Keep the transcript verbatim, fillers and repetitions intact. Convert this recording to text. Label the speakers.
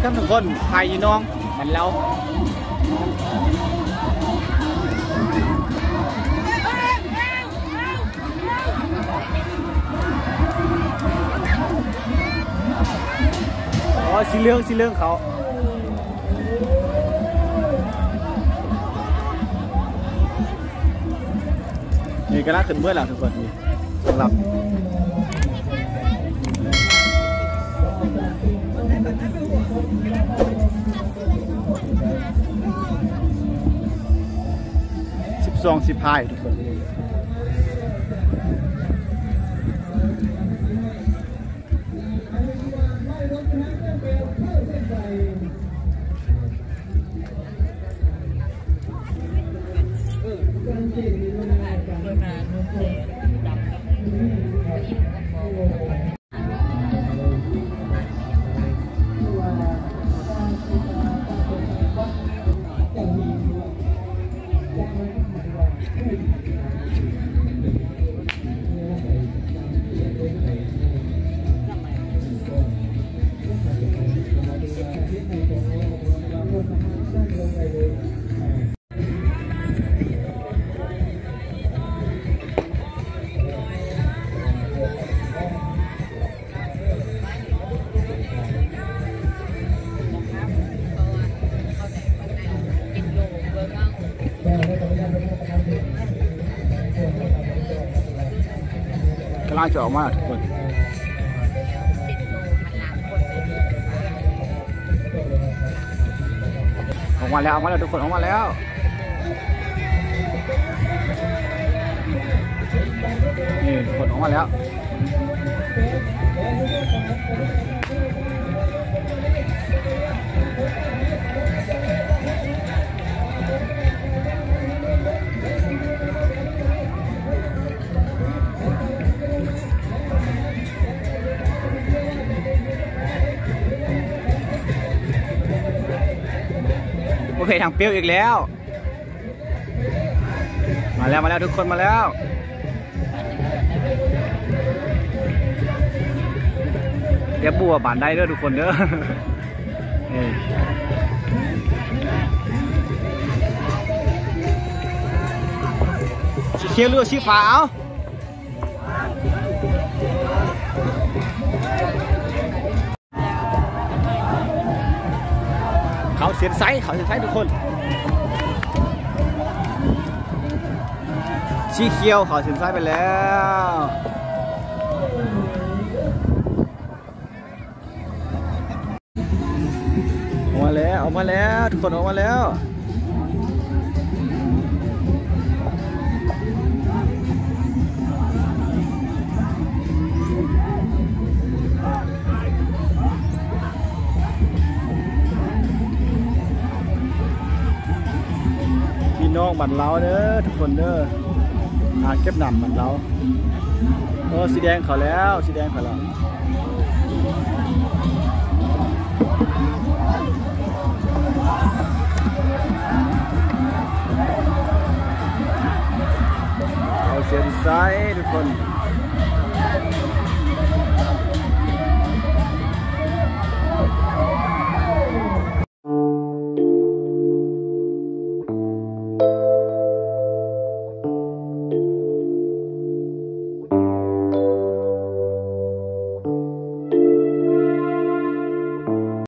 Speaker 1: ครับทุกคนไผ่น้องมันแล้วอ๋อสีเหลืองสีเหลืองเขานี่ก็น่าขึ้นเมื่อแล้วทุกคนนี่สำหรับสิบสองสิบพายทุกคนกำลังจะออกมาทุกคนออกมาแล้วออกมาแล้วทุกคนออกมาแล้วนี่ทุกคนออกมาแล้วโอเคทางเปรี้ยวอีกแล้วมาแล้วมาแล้วทุกคนมาแล้วเดี๋ยวบัวบานได้เด้อทุกคนเด้อสีเขียวหรือสีฟ้าเอาเขาเสียนไซส์เขาเสียนไซส์ทุกคนสีเขียวเขาเสียนไซส์ไปแล้วออกมาแล้วออกมาแล้วทุกคนออกมาแล้วน้องบันเล้าเด้อทุกคนเด้อหาเก็บหนำบันเล้าเออสีแดงเขาแล้วสีแดงเขาแล้วเอาเสียนไซด์ทุกคน